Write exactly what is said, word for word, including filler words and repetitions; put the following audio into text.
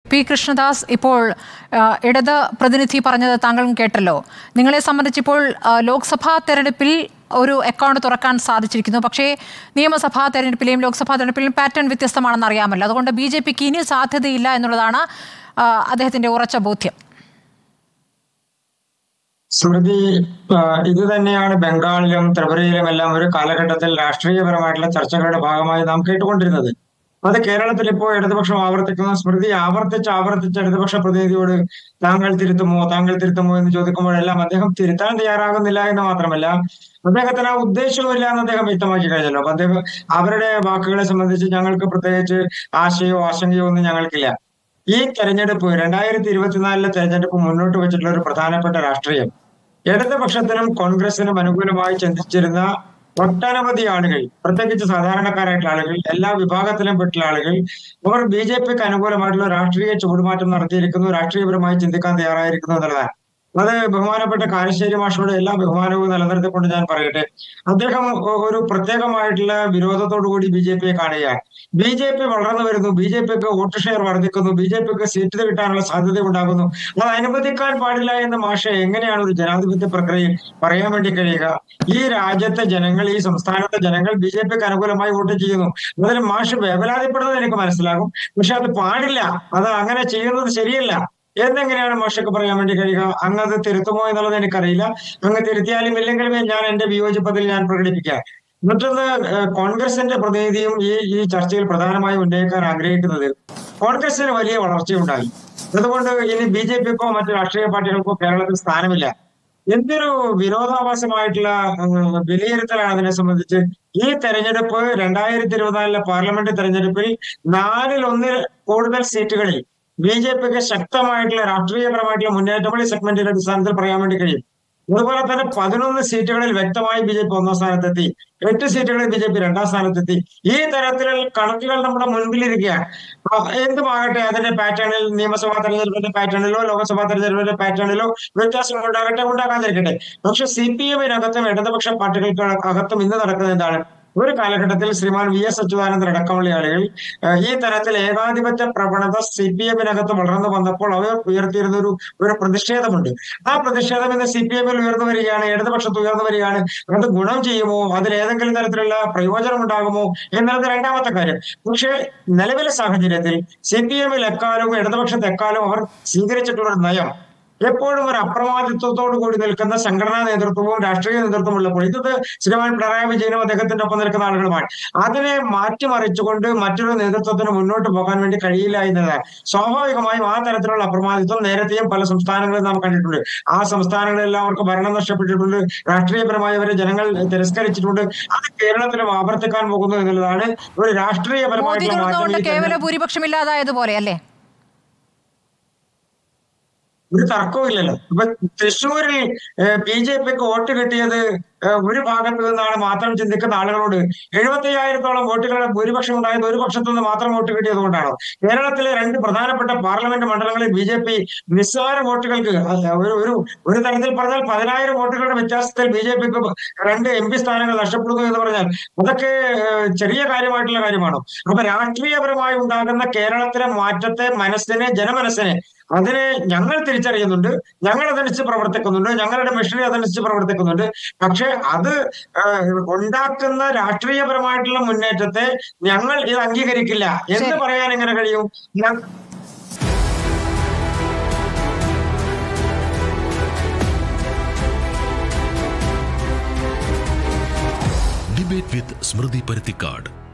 P Krishnadas, ഇപ്പോൾ ഇടത് പ്രതിനിധി പറഞ്ഞത് താങ്കളും കേട്ടല്ലോ. നിങ്ങളെ സംബന്ധിച്ചിപ്പോൾ ലോക്സഭാ തെരഞ്ഞെടുപ്പിൽ ഒരു അക്കൗണ്ട് തുറക്കാൻ സാധിച്ചിരിക്കുന്നു. പക്ഷേ നിയമസഭാ തെരഞ്ഞെടുപ്പിലെയും ലോക്സഭാ തെരഞ്ഞെടുപ്പിലെയും പാറ്റേൺ വ്യത്യസ്തമാണെന്ന് അറിയാമല്ലോ. അതുകൊണ്ട് ബി ജെ പിക്ക് ഇനി സാധ്യതയില്ല എന്നുള്ളതാണ് അദ്ദേഹത്തിന്റെ ഉറച്ച ബോധ്യം. സ്മൃതി, ഇത് തന്നെയാണ് ബംഗാളിലും ത്രിപുരയിലും എല്ലാം ഒരു കാലഘട്ടത്തിൽ രാഷ്ട്രീയപരമായിട്ടുള്ള ചർച്ചകളുടെ ഭാഗമായി നാം കേട്ടുകൊണ്ടിരുന്നത്. അത് കേരളത്തിൽ ഇപ്പോൾ ഇടതുപക്ഷം ആവർത്തിക്കുന്ന സ്മൃതി ആവർത്തിച്ച് ആവർത്തിച്ച് ഇടതുപക്ഷ പ്രതിനിധിയോട് താങ്കൾ തിരുത്തുമോ താങ്കൾ തിരുത്തുമോ എന്ന് ചോദിക്കുമ്പോഴെല്ലാം അദ്ദേഹം തിരുത്താൻ തയ്യാറാകുന്നില്ല എന്ന് മാത്രമല്ല, അദ്ദേഹത്തിന് ആ ഉദ്ദേശവുമില്ല എന്ന് അദ്ദേഹം വ്യക്തമാക്കി കഴിഞ്ഞല്ലോ. അപ്പൊ അദ്ദേഹം അവരുടെ വാക്കുകളെ സംബന്ധിച്ച് ഞങ്ങൾക്ക് പ്രത്യേകിച്ച് ആശയോ ആശങ്കയോ ഒന്നും ഞങ്ങൾക്കില്ല. ഈ തെരഞ്ഞെടുപ്പ് രണ്ടായിരത്തി ഇരുപത്തിനാലിലെ തെരഞ്ഞെടുപ്പ് മുന്നോട്ട് വെച്ചിട്ടുള്ള ഒരു പ്രധാനപ്പെട്ട രാഷ്ട്രീയം ഇടതുപക്ഷത്തിനും കോൺഗ്രസിനും അനുകൂലമായി ചിന്തിച്ചിരുന്ന ഒട്ടനവധി ആളുകൾ, പ്രത്യേകിച്ച് സാധാരണക്കാരായിട്ടുള്ള ആളുകൾ, എല്ലാ വിഭാഗത്തിലും പെട്ടുള്ള ആളുകൾ, അവർ ബി ജെ പിക്ക് അനുകൂലമായിട്ടുള്ള രാഷ്ട്രീയ ചുവടുമാറ്റം നടത്തിയിരിക്കുന്നു, രാഷ്ട്രീയപരമായി ചിന്തിക്കാൻ തയ്യാറായിരിക്കുന്നു എന്നുള്ളതാണ്. അത് ബഹുമാനപ്പെട്ട കാരശ്ശേരി മാഷോട് എല്ലാ ബഹുമാനവും നിലനിർത്തിക്കൊണ്ട് ഞാൻ പറയട്ടെ, അദ്ദേഹം ഒരു പ്രത്യേകമായിട്ടുള്ള വിരോധത്തോടുകൂടി ബി ജെ പിയെ കാണുകയാണ്. ബി ജെ പി വളർന്നു വരുന്നു, ബി ജെ പിക്ക് വോട്ട് ഷെയർ വർദ്ധിക്കുന്നു, ബി ജെ പിക്ക് സീറ്റ് കിട്ടാനുള്ള സാധ്യത ഉണ്ടാകുന്നു, അത് അനുവദിക്കാൻ പാടില്ല എന്ന മാഷ എങ്ങനെയാണ് ഒരു ജനാധിപത്യ പ്രക്രിയയിൽ പറയാൻ വേണ്ടി കഴിയുക? ഈ രാജ്യത്തെ ജനങ്ങൾ, ഈ സംസ്ഥാനത്തെ ജനങ്ങൾ ബി ജെ പിക്ക് അനുകൂലമായി വോട്ട് ചെയ്യുന്നു. അതിൽ മാഷ് വേവലാതിപ്പെടുന്നത് എനിക്ക് മനസ്സിലാകും. പക്ഷെ അത് പാടില്ല, അത് അങ്ങനെ ചെയ്യുന്നത് ശരിയല്ല എന്നെങ്ങനെയാണ് മാഷക്ക് പറയാൻ വേണ്ടി കഴിയുക? അങ്ങ് അത് തിരുത്തുമോ എന്നുള്ളത് എനിക്കറിയില്ല. അങ്ങ് തിരുത്തിയാലും ഇല്ലെങ്കിലും ഞാൻ എന്റെ വിയോജിപ്പത്തിൽ ഞാൻ പ്രകടിപ്പിക്കാം. മറ്റൊന്ന്, കോൺഗ്രസിന്റെ പ്രതിനിധിയും ഈ ഈ ചർച്ചയിൽ പ്രധാനമായും ഉന്നയിക്കാൻ ആഗ്രഹിക്കുന്നത് കോൺഗ്രസിന് വലിയ വളർച്ചയുണ്ടായി, അതുകൊണ്ട് ഇനി ബി ജെ പിക്കോ മറ്റു രാഷ്ട്രീയ പാർട്ടികൾക്കോ കേരളത്തിൽ സ്ഥാനമില്ല. എന്തൊരു വിരോധാഭാസമായിട്ടുള്ള വിലയിരുത്തലാണ് അതിനെ സംബന്ധിച്ച്. ഈ തെരഞ്ഞെടുപ്പ് രണ്ടായിരത്തി ഇരുപത്തിനാലിലെ പാർലമെന്റ് തെരഞ്ഞെടുപ്പിൽ നാലിൽ ഒന്നിൽ കൂടുതൽ സീറ്റുകളിൽ ബി ജെ പിക്ക് ശക്തമായിട്ടുള്ള രാഷ്ട്രീയപരമായിട്ടുള്ള മുന്നേറ്റങ്ങൾ ഈ സെഗ്മെന്റിന്റെ അടിസ്ഥാനത്തിൽ പറയാൻ വേണ്ടി കഴിയും. അതുപോലെ തന്നെ പതിനൊന്ന് സീറ്റുകളിൽ വ്യക്തമായി ബി ജെ പി ഒന്നാം സ്ഥാനത്തെത്തി, എട്ട് സീറ്റുകളിൽ ബി ജെ പി രണ്ടാം സ്ഥാനത്തെത്തി. ഈ തരത്തിലുള്ള കണക്കുകൾ നമ്മുടെ മുൻപിലിരിക്കുകയാണ്. എന്തുമാകട്ടെ, അതിന്റെ പാറ്റേണിൽ നിയമസഭാ തെരഞ്ഞെടുപ്പിന്റെ പാറ്റേണിലോ ലോക്സഭാ തെരഞ്ഞെടുപ്പിന്റെ പാറ്റേണിലോ വ്യത്യാസങ്ങൾ ഉണ്ടാകട്ടെ, ഉണ്ടാകാതിരിക്കട്ടെ. പക്ഷെ സി പി എമ്മിനകത്തും ഇടതുപക്ഷ പാർട്ടികൾക്ക് അകത്തും ഇന്ന് നടക്കുന്നത് എന്താണ്? ഒരു കാലഘട്ടത്തിൽ ശ്രീമാൻ വി എസ് അച്യുതാനന്ദൻ അടക്കമുള്ള ആളുകൾ ഈ തരത്തിൽ ഏകാധിപത്യ പ്രവണത സി പി എമ്മിനകത്ത് വളർന്നു വന്നപ്പോൾ അവർ ഉയർത്തിയിരുന്ന ഒരു ഒരു പ്രതിഷേധമുണ്ട്. ആ പ്രതിഷേധം ഇന്ന് സി പി എമ്മിൽ ഉയർന്നു വരികയാണ്, ഇടതുപക്ഷത്ത് ഉയർന്നു വരികയാണ്. അത് ഗുണം ചെയ്യുമോ, അതിൽ ഏതെങ്കിലും തരത്തിലുള്ള പ്രയോജനം ഉണ്ടാകുമോ എന്നുള്ളത് രണ്ടാമത്തെ കാര്യം. പക്ഷേ നിലവിലെ സാഹചര്യത്തിൽ സി പി എമ്മിൽ എക്കാലവും ഇടതുപക്ഷത്ത് എക്കാലവും അവർ സ്വീകരിച്ചിട്ടുള്ള ഒരു നയം എപ്പോഴും ഒരു അപ്രമാദിത്വത്തോടു കൂടി നിൽക്കുന്ന സംഘടനാ നേതൃത്വവും രാഷ്ട്രീയ നേതൃത്വവും ഉള്ളപ്പോൾ, ഇത് ശ്രീമാൻ പിണറായി വിജയനും അദ്ദേഹത്തിന്റെ ഒപ്പം നിൽക്കുന്ന ആളുകളുമാണ്. അതിനെ മാറ്റിമറിച്ചുകൊണ്ട് മറ്റൊരു നേതൃത്വത്തിന് മുന്നോട്ട് പോകാൻ വേണ്ടി കഴിയില്ല എന്നതാണ്. സ്വാഭാവികമായും ആ തരത്തിലുള്ള അപ്രമാദിത്വം നേരത്തെയും പല സംസ്ഥാനങ്ങളിൽ നാം കണ്ടിട്ടുണ്ട്. ആ സംസ്ഥാനങ്ങളെല്ലാം അവർക്ക് ഭരണം നഷ്ടപ്പെട്ടിട്ടുണ്ട്, രാഷ്ട്രീയപരമായി അവരെ ജനങ്ങൾ തിരസ്കരിച്ചിട്ടുണ്ട്. അത് കേരളത്തിലും ആവർത്തിക്കാൻ പോകുന്നു എന്നുള്ളതാണ് ഒരു രാഷ്ട്രീയപരമായിട്ടുള്ള മാറ്റം. കേവല ഭൂരിപക്ഷം ഇല്ലാതായതുപോലെ അല്ലേ? ഒരു തർക്കവും ഇല്ലല്ലോ. ഇപ്പൊ തൃശ്ശൂരിൽ ബി ജെ പിക്ക് വോട്ട് കിട്ടിയത് ഒരു ഭാഗത്ത് നിന്നാണ് മാത്രം ചിന്തിക്കുന്ന ആളുകളോട് എഴുപത്തി അയ്യായിരത്തോളം വോട്ടുകളുടെ ഭൂരിപക്ഷം ഉണ്ടായത് ഒരു പക്ഷത്തു നിന്ന് മാത്രം വോട്ട് കിട്ടിയത് കൊണ്ടാണോ? കേരളത്തിലെ രണ്ട് പ്രധാനപ്പെട്ട പാർലമെന്റ് മണ്ഡലങ്ങളിൽ ബി ജെ പി നിസ്സാര വോട്ടുകൾക്ക് ഒരു ഒരു ഒരു തരത്തിൽ പറഞ്ഞാൽ പതിനായിരം വോട്ടുകളുടെ വ്യത്യാസത്തിൽ ബി ജെ പിക്ക് രണ്ട് എം പി സ്ഥാനങ്ങൾ നഷ്ടപ്പെടുന്നു എന്ന് പറഞ്ഞാൽ അതൊക്കെ ചെറിയ കാര്യമായിട്ടുള്ള കാര്യമാണോ? അപ്പൊ രാഷ്ട്രീയപരമായി ഉണ്ടാകുന്ന കേരളത്തിലെ മാറ്റത്തെ, മനസ്സിനെ, ജനമനസ്സിനെ, അതിനെ ഞങ്ങൾ തിരിച്ചറിയുന്നുണ്ട്, ഞങ്ങൾ അതനുസരിച്ച് പ്രവർത്തിക്കുന്നുണ്ട്, ഞങ്ങളുടെ മെഷീനറി അതനുസരിച്ച് പ്രവർത്തിക്കുന്നുണ്ട്. പക്ഷെ അത് ഉണ്ടാക്കുന്ന രാഷ്ട്രീയപരമായിട്ടുള്ള മുന്നേറ്റത്തെ ഞങ്ങൾ ഇത് അംഗീകരിക്കില്ല എന്ന് പറയാൻ എങ്ങനെ കഴിയും? Debate with Smruthi Paruthikad.